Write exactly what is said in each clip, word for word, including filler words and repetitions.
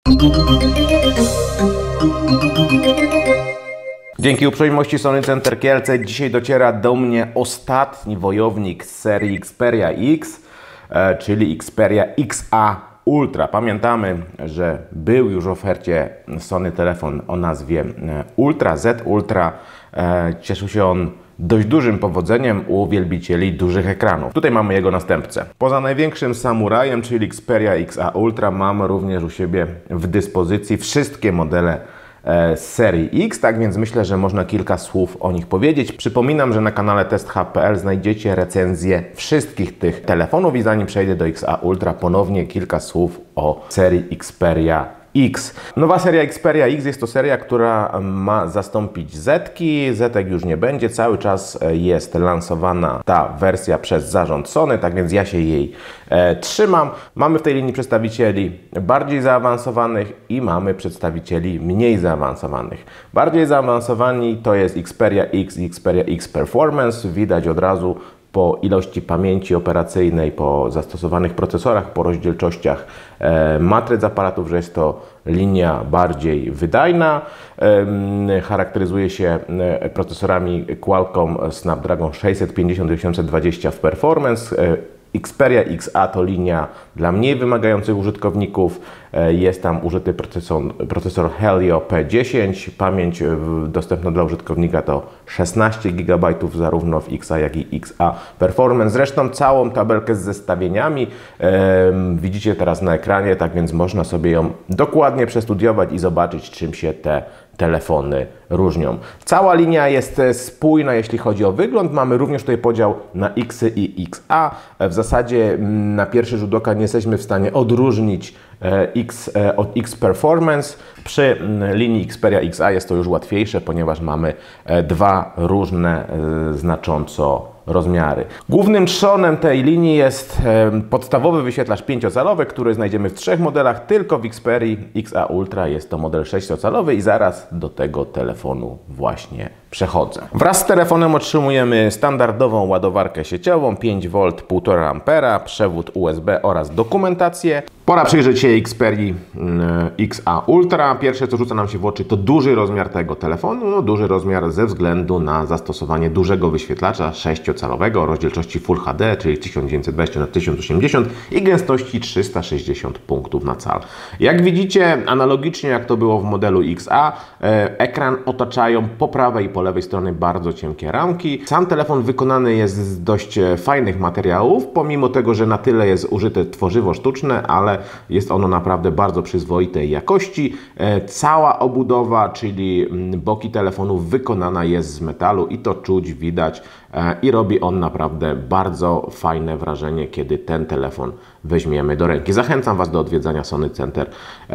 Dzięki uprzejmości Sony Center Kielce dzisiaj dociera do mnie ostatni wojownik z serii Xperia X, e, czyli Xperia X A Ultra. Pamiętamy, że był już w ofercie Sony telefon o nazwie Ultra, Z Ultra. E, cieszył się on dość dużym powodzeniem u wielbicieli dużych ekranów. Tutaj mamy jego następcę. Poza największym samurajem, czyli Xperia X A Ultra, mamy również u siebie w dyspozycji wszystkie modele z serii X, tak więc myślę, że można kilka słów o nich powiedzieć. Przypominam, że na kanale test hub kropka p l znajdziecie recenzję wszystkich tych telefonów i zanim przejdę do X A Ultra, ponownie kilka słów o serii Xperia X. Nowa seria Xperia X jest to seria, która ma zastąpić Zetki. Zetek już nie będzie, cały czas jest lansowana ta wersja przez zarząd Sony, tak więc ja się jej e, trzymam. Mamy w tej linii przedstawicieli bardziej zaawansowanych i mamy przedstawicieli mniej zaawansowanych. Bardziej zaawansowani to jest Xperia X i Xperia X Performance. Widać od razu po ilości pamięci operacyjnej, po zastosowanych procesorach, po rozdzielczościach e, matryc aparatów, że jest to linia bardziej wydajna. E, charakteryzuje się e, procesorami Qualcomm Snapdragon sześćset pięćdziesiąt tysiąc dwadzieścia w Performance. E, Xperia X A to linia dla mniej wymagających użytkowników. Jest tam użyty procesor, procesor Helio P dziesięć. Pamięć dostępna dla użytkownika to szesnaście gigabajtów zarówno w X A, jak i X A Performance. Zresztą całą tabelkę z zestawieniami e, widzicie teraz na ekranie, tak więc można sobie ją dokładnie przestudiować i zobaczyć, czym się te telefony różnią. Cała linia jest spójna, jeśli chodzi o wygląd. Mamy również tutaj podział na X i X A. W zasadzie na pierwszy rzut oka nie jesteśmy w stanie odróżnić X od X Performance. Przy linii Xperia X A jest to już łatwiejsze, ponieważ mamy dwa różne znacząco rozmiary. Głównym trzonem tej linii jest podstawowy wyświetlacz pięciocalowy, który znajdziemy w trzech modelach, tylko w Xperii X A Ultra jest to model sześciocalowy i zaraz do tego telefonu właśnie przechodzę. Wraz z telefonem otrzymujemy standardową ładowarkę sieciową pięć wolt, półtora ampera, przewód U S B oraz dokumentację. Pora przyjrzeć się Xperii X A Ultra. Pierwsze, co rzuca nam się w oczy, to duży rozmiar tego telefonu. No, duży rozmiar ze względu na zastosowanie dużego wyświetlacza sześciocalowego o rozdzielczości Full H D, czyli tysiąc dziewięćset dwadzieścia na tysiąc osiemdziesiąt i gęstości trzysta sześćdziesiąt punktów na cal. Jak widzicie, analogicznie jak to było w modelu X A, ekran otaczają po prawej i po lewej stronie bardzo cienkie ramki. Sam telefon wykonany jest z dość fajnych materiałów, pomimo tego, że na tyle jest użyte tworzywo sztuczne, ale jest ono naprawdę bardzo przyzwoitej jakości. Cała obudowa, czyli boki telefonu wykonana jest z metalu i to czuć, widać i robi on naprawdę bardzo fajne wrażenie, kiedy ten telefon weźmiemy do ręki. Zachęcam Was do odwiedzania Sony Center,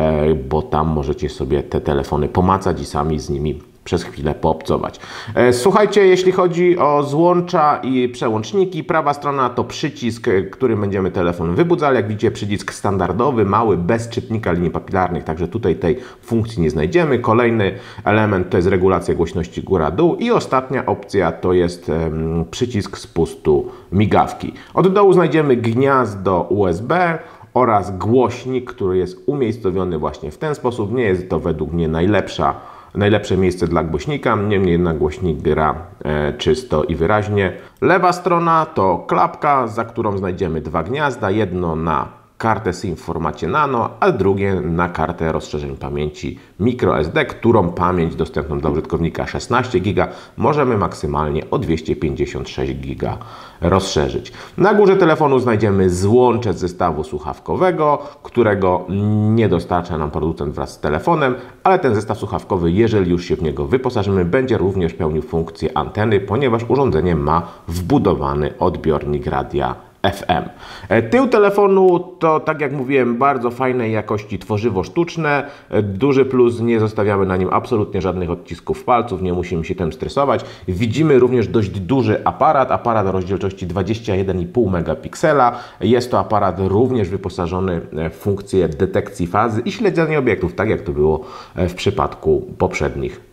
bo tam możecie sobie te telefony pomacać i sami z nimi przez chwilę poobcować. Słuchajcie, jeśli chodzi o złącza i przełączniki, prawa strona to przycisk, którym będziemy telefon wybudzali. Jak widzicie, przycisk standardowy, mały, bez czytnika linii papilarnych, także tutaj tej funkcji nie znajdziemy. Kolejny element to jest regulacja głośności góra-dół i ostatnia opcja to jest um, przycisk spustu migawki. Od dołu znajdziemy gniazdo U S B oraz głośnik, który jest umiejscowiony właśnie w ten sposób. Nie jest to według mnie najlepsza Najlepsze miejsce dla głośnika, niemniej jednak głośnik gra e, czysto i wyraźnie. Lewa strona to klapka, za którą znajdziemy dwa gniazda, jedno na kartę SIM w formacie nano, a drugie na kartę rozszerzeń pamięci microSD, którą pamięć dostępną dla użytkownika szesnaście giga możemy maksymalnie o dwieście pięćdziesiąt sześć giga rozszerzyć. Na górze telefonu znajdziemy złącze z zestawu słuchawkowego, którego nie dostarcza nam producent wraz z telefonem, ale ten zestaw słuchawkowy, jeżeli już się w niego wyposażymy, będzie również pełnił funkcję anteny, ponieważ urządzenie ma wbudowany odbiornik radia F M. Tył telefonu to, tak jak mówiłem, bardzo fajnej jakości tworzywo sztuczne. Duży plus, nie zostawiamy na nim absolutnie żadnych odcisków palców, nie musimy się tym stresować. Widzimy również dość duży aparat, aparat o rozdzielczości dwadzieścia jeden i pół megapiksela. Jest to aparat również wyposażony w funkcję detekcji fazy i śledzenia obiektów, tak jak to było w przypadku poprzednich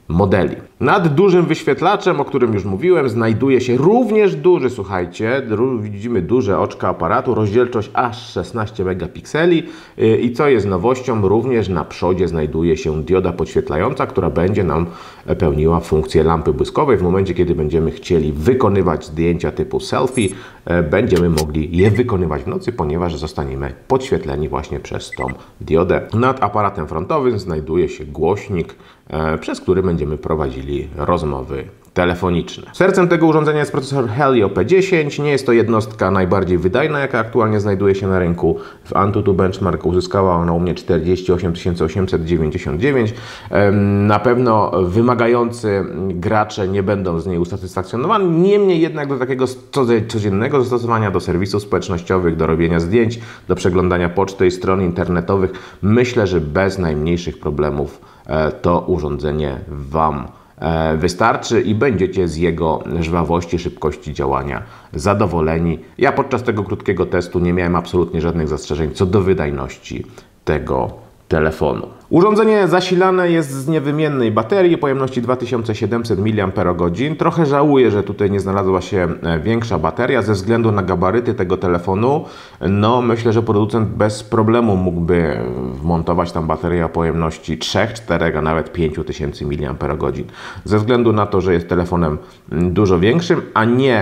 modeli. Nad dużym wyświetlaczem, o którym już mówiłem, znajduje się również duży, słuchajcie, widzimy duże oczka aparatu, rozdzielczość aż szesnaście megapikseli i co jest nowością, również na przodzie znajduje się dioda podświetlająca, która będzie nam pełniła funkcję lampy błyskowej. W momencie, kiedy będziemy chcieli wykonywać zdjęcia typu selfie, będziemy mogli je wykonywać w nocy, ponieważ zostaniemy podświetleni właśnie przez tą diodę. Nad aparatem frontowym znajduje się głośnik, przez który będziemy prowadzili rozmowy telefoniczne. Sercem tego urządzenia jest procesor Helio P dziesięć. Nie jest to jednostka najbardziej wydajna, jaka aktualnie znajduje się na rynku. W Antutu Benchmark uzyskała ona u mnie czterdzieści osiem tysięcy osiemset dziewięćdziesiąt dziewięć. Na pewno wymagający gracze nie będą z niej usatysfakcjonowani. Niemniej jednak do takiego codziennego zastosowania, do serwisów społecznościowych, do robienia zdjęć, do przeglądania poczty i stron internetowych, myślę, że bez najmniejszych problemów to urządzenie Wam wystarczy i będziecie z jego żwawości, szybkości działania zadowoleni. Ja podczas tego krótkiego testu nie miałem absolutnie żadnych zastrzeżeń co do wydajności tego telefonu. Urządzenie zasilane jest z niewymiennej baterii o pojemności dwa tysiące siedemset miliamperogodzin. Trochę żałuję, że tutaj nie znalazła się większa bateria ze względu na gabaryty tego telefonu. No, myślę, że producent bez problemu mógłby wmontować tam baterię o pojemności trzy, cztery, a nawet pięć tysięcy miliamperogodzin. Ze względu na to, że jest telefonem dużo większym, a nie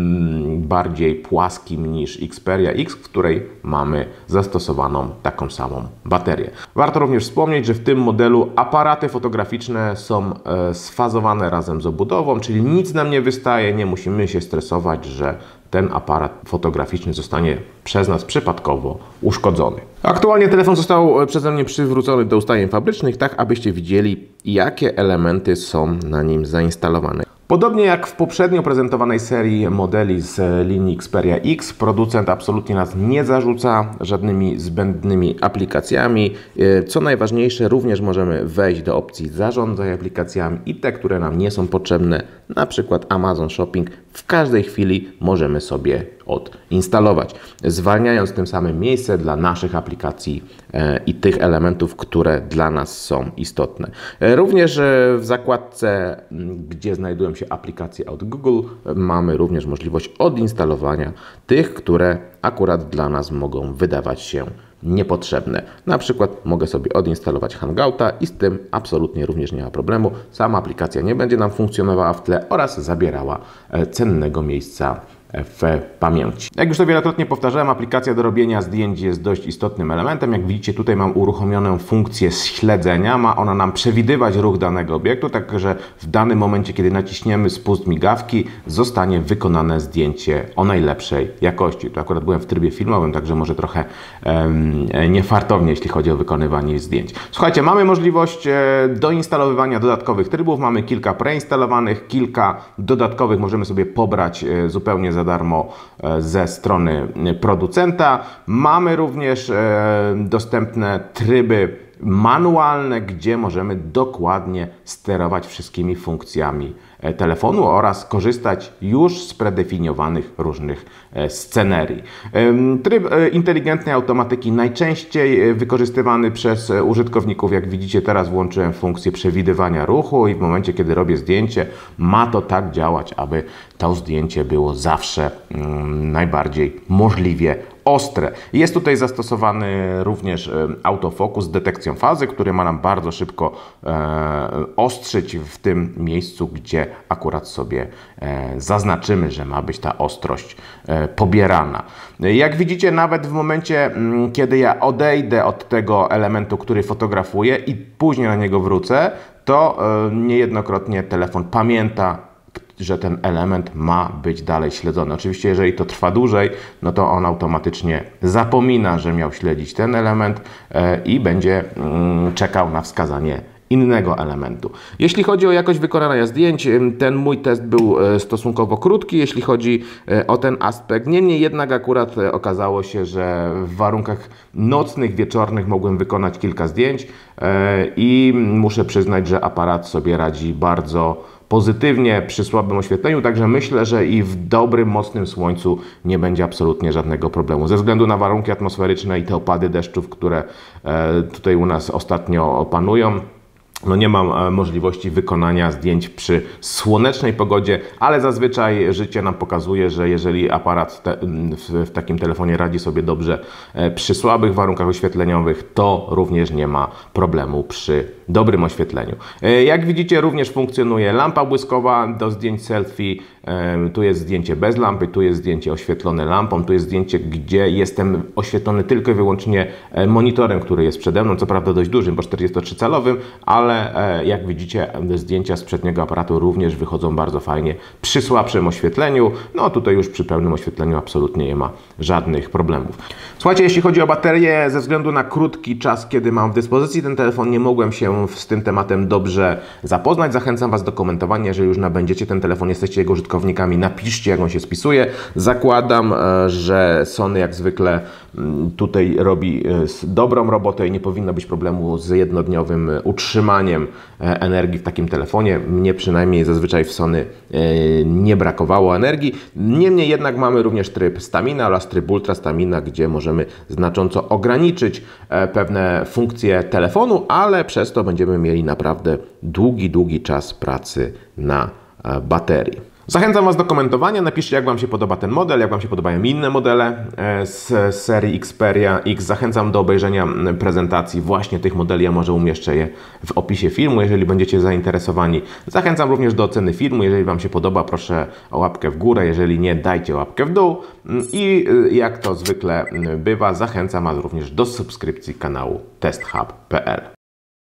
bardziej płaskim niż Xperia X, w której mamy zastosowaną taką samą baterię. Warto również wspomnieć, że w tym modelu aparaty fotograficzne są sfazowane razem z obudową, czyli nic nam nie wystaje, nie musimy się stresować, że ten aparat fotograficzny zostanie przez nas przypadkowo uszkodzony. Aktualnie telefon został przeze mnie przywrócony do ustawień fabrycznych, tak abyście widzieli, jakie elementy są na nim zainstalowane. Podobnie jak w poprzednio prezentowanej serii modeli z linii Xperia X, producent absolutnie nas nie zarzuca żadnymi zbędnymi aplikacjami. Co najważniejsze, również możemy wejść do opcji zarządzaj aplikacjami i te, które nam nie są potrzebne, na przykład Amazon Shopping, w każdej chwili możemy sobie odinstalować, zwalniając tym samym miejsce dla naszych aplikacji i tych elementów, które dla nas są istotne. Również w zakładce, gdzie znajdują się aplikacje od Google, mamy również możliwość odinstalowania tych, które akurat dla nas mogą wydawać się niepotrzebne. Na przykład mogę sobie odinstalować Hangouta i z tym absolutnie również nie ma problemu. Sama aplikacja nie będzie nam funkcjonowała w tle oraz zabierała cennego miejsca w pamięci. Jak już to wielokrotnie powtarzałem, aplikacja do robienia zdjęć jest dość istotnym elementem. Jak widzicie, tutaj mam uruchomioną funkcję śledzenia. Ma ona nam przewidywać ruch danego obiektu, tak że w danym momencie, kiedy naciśniemy spust migawki, zostanie wykonane zdjęcie o najlepszej jakości. Tu akurat byłem w trybie filmowym, także może trochę um, niefartownie, jeśli chodzi o wykonywanie zdjęć. Słuchajcie, mamy możliwość e, doinstalowywania dodatkowych trybów. Mamy kilka preinstalowanych, kilka dodatkowych możemy sobie pobrać e, zupełnie za za darmo ze strony producenta. Mamy również dostępne tryby manualne, gdzie możemy dokładnie sterować wszystkimi funkcjami telefonu oraz korzystać już z predefiniowanych różnych scenerii. Tryb inteligentnej automatyki najczęściej wykorzystywany przez użytkowników. Jak widzicie, teraz włączyłem funkcję przewidywania ruchu i w momencie, kiedy robię zdjęcie, ma to tak działać, aby to zdjęcie było zawsze najbardziej możliwie ostre. Jest tutaj zastosowany również autofokus z detekcją fazy, który ma nam bardzo szybko e, ostrzyć w tym miejscu, gdzie akurat sobie e, zaznaczymy, że ma być ta ostrość e, pobierana. Jak widzicie, nawet w momencie, m, kiedy ja odejdę od tego elementu, który fotografuję i później na niego wrócę, to e, niejednokrotnie telefon pamięta, że ten element ma być dalej śledzony. Oczywiście, jeżeli to trwa dłużej, no to on automatycznie zapomina, że miał śledzić ten element i będzie czekał na wskazanie innego elementu. Jeśli chodzi o jakość wykonania zdjęć, ten mój test był stosunkowo krótki, jeśli chodzi o ten aspekt. Niemniej jednak akurat okazało się, że w warunkach nocnych, wieczornych mogłem wykonać kilka zdjęć i muszę przyznać, że aparat sobie radzi bardzo pozytywnie przy słabym oświetleniu, także myślę, że i w dobrym, mocnym słońcu nie będzie absolutnie żadnego problemu. Ze względu na warunki atmosferyczne i te opady deszczów, które tutaj u nas ostatnio panują, no nie mam możliwości wykonania zdjęć przy słonecznej pogodzie, ale zazwyczaj życie nam pokazuje, że jeżeli aparat te, w, w takim telefonie radzi sobie dobrze przy słabych warunkach oświetleniowych, to również nie ma problemu przy dobrym oświetleniu. Jak widzicie, również funkcjonuje lampa błyskowa do zdjęć selfie. Tu jest zdjęcie bez lampy, tu jest zdjęcie oświetlone lampą, tu jest zdjęcie, gdzie jestem oświetlony tylko i wyłącznie monitorem, który jest przede mną, co prawda dość dużym, bo czterdziestocalowym, ale jak widzicie, zdjęcia z przedniego aparatu również wychodzą bardzo fajnie przy słabszym oświetleniu. No tutaj już przy pełnym oświetleniu absolutnie nie ma żadnych problemów. Słuchajcie, jeśli chodzi o baterię, ze względu na krótki czas, kiedy mam w dyspozycji ten telefon, nie mogłem się z tym tematem dobrze zapoznać. Zachęcam Was do komentowania, jeżeli już nabędziecie ten telefon, jesteście jego użytkownikami, napiszcie, jak on się spisuje. Zakładam, że Sony jak zwykle tutaj robi dobrą robotę i nie powinno być problemu z jednodniowym utrzymaniem energii w takim telefonie. Mnie przynajmniej zazwyczaj w Sony nie brakowało energii. Niemniej jednak mamy również tryb Stamina oraz tryb Ultra Stamina, gdzie możemy znacząco ograniczyć pewne funkcje telefonu, ale przez to będziemy mieli naprawdę długi, długi czas pracy na baterii. Zachęcam Was do komentowania, napiszcie, jak Wam się podoba ten model, jak Wam się podobają inne modele z serii Xperia X. Zachęcam do obejrzenia prezentacji właśnie tych modeli, ja może umieszczę je w opisie filmu, jeżeli będziecie zainteresowani. Zachęcam również do oceny filmu, jeżeli Wam się podoba, proszę o łapkę w górę, jeżeli nie, dajcie łapkę w dół. I jak to zwykle bywa, zachęcam Was również do subskrypcji kanału testhub kropka p l.